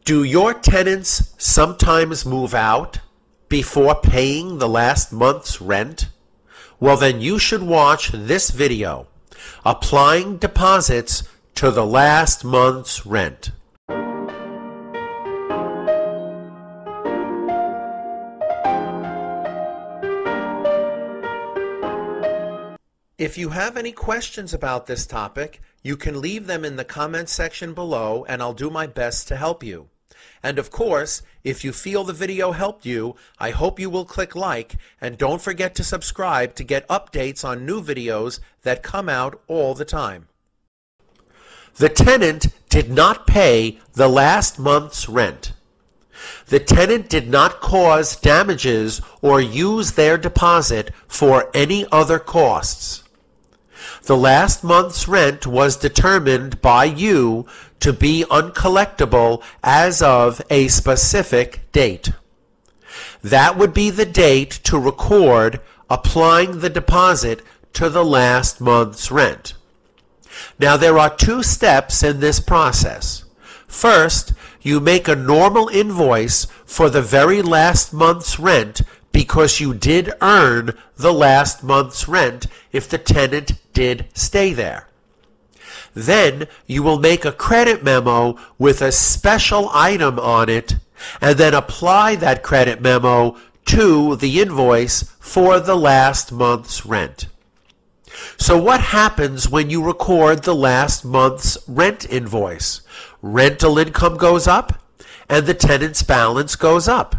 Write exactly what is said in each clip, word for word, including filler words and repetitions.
Do your tenants sometimes move out before paying the last month's rent? Well, then you should watch this video, Applying Deposits to the Last Month's Rent. If you have any questions about this topic, you can leave them in the comments section below and I'll do my best to help you. And of course, if you feel the video helped you, I hope you will click like and don't forget to subscribe to get updates on new videos that come out all the time. The tenant did not pay the last month's rent. The tenant did not cause damages or use their deposit for any other costs. The last month's rent was determined by you to be uncollectible as of a specific date. That would be the date to record applying the deposit to the last month's rent. Now, there are two steps in this process. First, you make a normal invoice for the very last month's rent because you did earn the last month's rent if the tenant did stay there. Then you will make a credit memo with a special item on it and then apply that credit memo to the invoice for the last month's rent. So what happens when you record the last month's rent invoice? Rental income goes up and the tenant's balance goes up.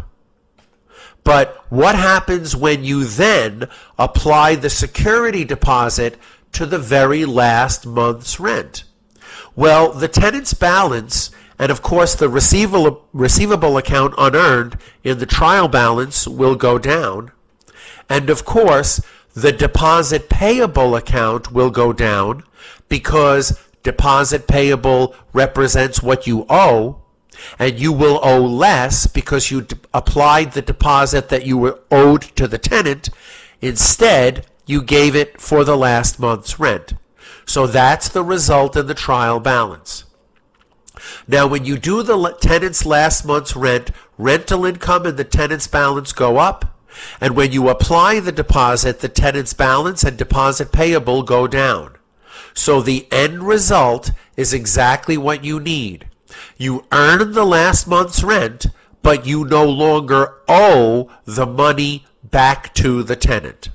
But what happens when you then apply the security deposit to the very last month's rent? Well, the tenant's balance and of course the receivable, receivable account unearned in the trial balance will go down. And of course, the deposit payable account will go down because deposit payable represents what you owe, and you will owe less because you applied the deposit that you were owed to the tenant. Instead, you gave it for the last month's rent. So that's the result in the trial balance. Now, when you do the tenant's last month's rent, rental income and the tenant's balance go up. And when you apply the deposit, the tenant's balance and deposit payable go down. So the end result is exactly what you need. You earn the last month's rent, but you no longer owe the money back to the tenant.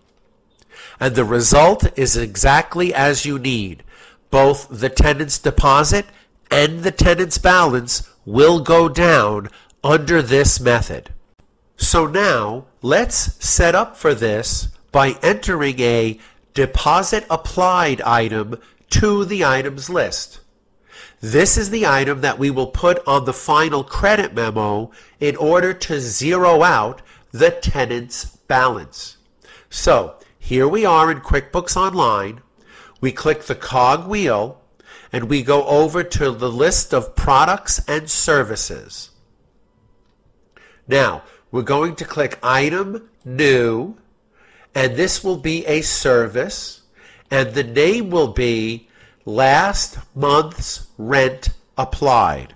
And the result is exactly as you need. Both the tenant's deposit and the tenant's balance will go down under this method. So now, let's set up for this by entering a deposit applied item to the items list. This is the item that we will put on the final credit memo in order to zero out the tenant's balance. So, here we are in QuickBooks Online. We click the cog wheel and we go over to the list of products and services. Now, we're going to click Item, New, and this will be a service, and the name will be Last Month's Rent Applied.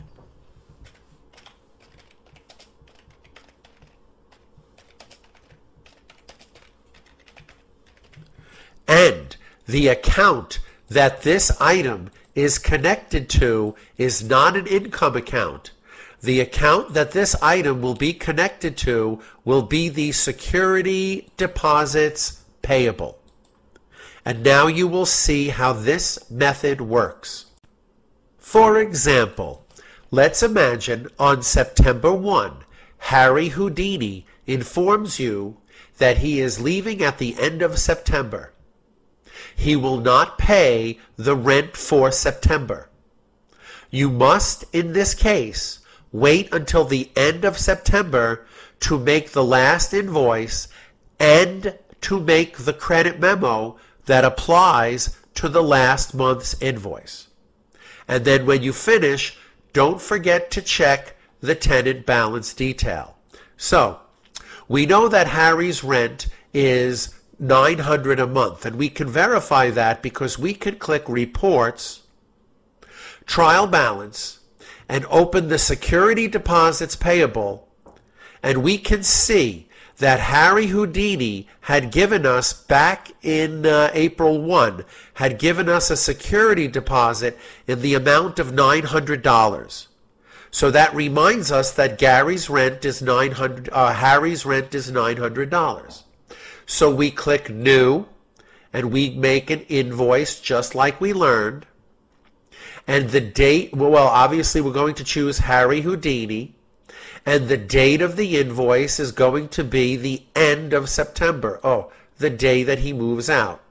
And the account that this item is connected to is not an income account. The account that this item will be connected to will be the security deposits payable. And now you will see how this method works. For example, let's imagine on September first, Harry Houdini informs you that he is leaving at the end of September. He will not pay the rent for September. You must, in this case, wait until the end of September to make the last invoice and to make the credit memo that applies to the last month's invoice. And then when you finish, don't forget to check the tenant balance detail. So, we know that Harry's rent is nine hundred dollars a month, and we can verify that because we can click Reports, Trial Balance, and open the security deposits payable, and we can see that Harry Houdini had given us back in uh, April first, had given us a security deposit in the amount of nine hundred dollars. So that reminds us that Gary's rent is nine hundred dollars, uh, Harry's rent is nine hundred dollars. So we click New, and we make an invoice just like we learned. And the date, well, obviously we're going to choose Harry Houdini. And the date of the invoice is going to be the end of September. Oh, the day that he moves out.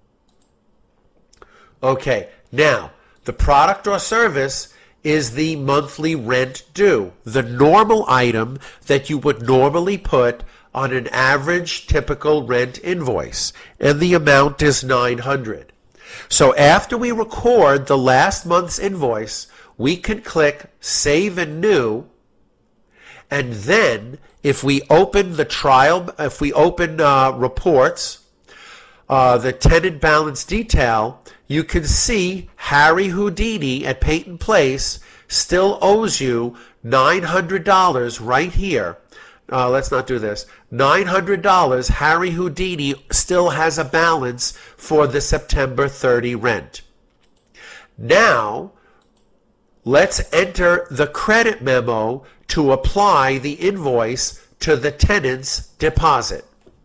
Okay, now, the product or service is the monthly rent due, the normal item that you would normally put on an average typical rent invoice, and the amount is nine hundred dollars. So after we record the last month's invoice, we can click Save and New, and then if we open the trial, if we open uh, reports, uh, the tenant balance detail, you can see Harry Houdini at Peyton Place still owes you nine hundred dollars right here. Uh, let's not do this. nine hundred dollars, Harry Houdini still has a balance for the September thirtieth rent. Now, let's enter the credit memo to apply the invoice to the tenant's deposit.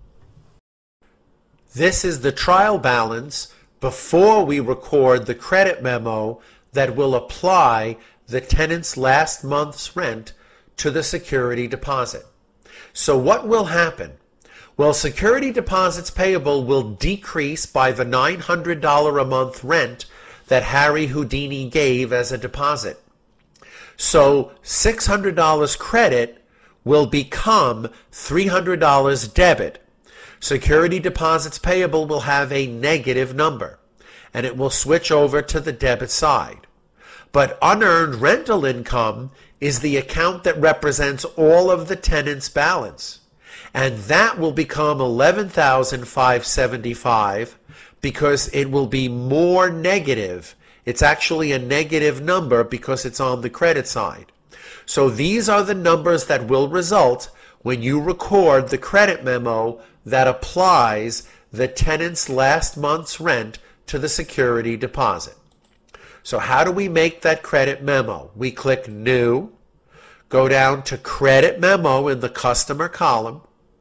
This is the trial balance before we record the credit memo that will apply the tenant's last month's rent to the security deposit. So what will happen? Well, security deposits payable will decrease by the nine hundred dollars a month rent that Harry Houdini gave as a deposit. So six hundred dollars credit will become three hundred dollars debit. Security deposits payable will have a negative number, and it will switch over to the debit side. But unearned rental income is the account that represents all of the tenant's balance, and that will become eleven thousand five hundred seventy-five dollars because it will be more negative. It's actually a negative number because it's on the credit side. So these are the numbers that will result when you record the credit memo that applies the tenant's last month's rent to the security deposit. So how do we make that credit memo? We click New, go down to Credit Memo in the Customer column.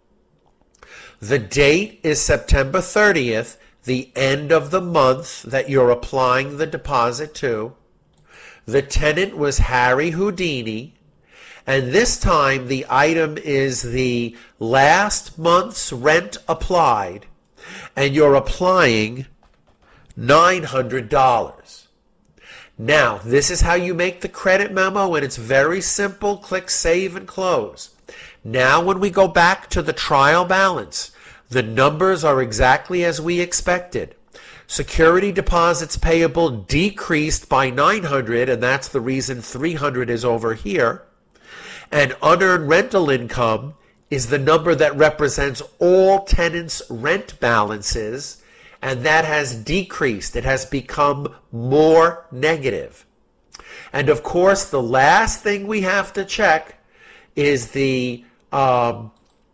The date is September thirtieth, the end of the month that you're applying the deposit to. The tenant was Harry Houdini, and this time the item is the last month's rent applied, and you're applying nine hundred dollars. Now, this is how you make the credit memo, and it's very simple. Click Save and Close. Now, when we go back to the trial balance, the numbers are exactly as we expected. Security deposits payable decreased by nine hundred, and that's the reason three hundred is over here. And unearned rental income is the number that represents all tenants' rent balances, and that has decreased. It has become more negative. And of course, the last thing we have to check is the um,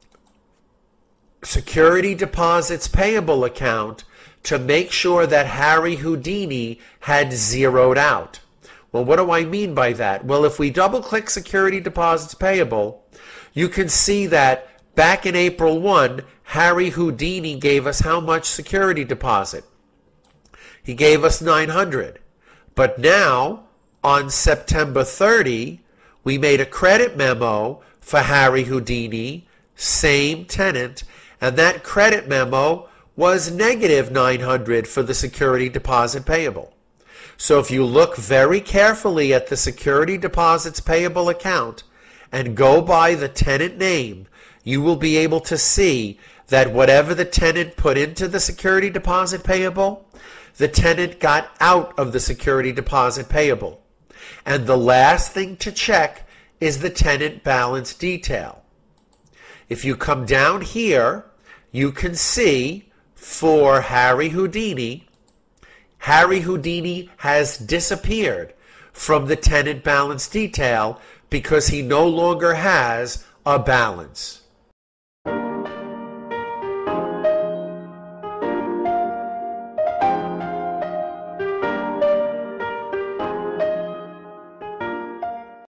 security deposits payable account to make sure that Harry Houdini had zeroed out. Well, what do I mean by that? Well, if we double-click security deposits payable, you can see that back in April first, Harry Houdini gave us how much security deposit? He gave us nine hundred dollars. But now, on September thirtieth, we made a credit memo for Harry Houdini, same tenant, and that credit memo was negative nine hundred dollars for the security deposit payable. So if you look very carefully at the security deposits payable account and go by the tenant name, you will be able to see that whatever the tenant put into the security deposit payable, the tenant got out of the security deposit payable. And the last thing to check is the tenant balance detail. If you come down here, you can see for Harry Houdini, Harry Houdini has disappeared from the tenant balance detail because he no longer has a balance.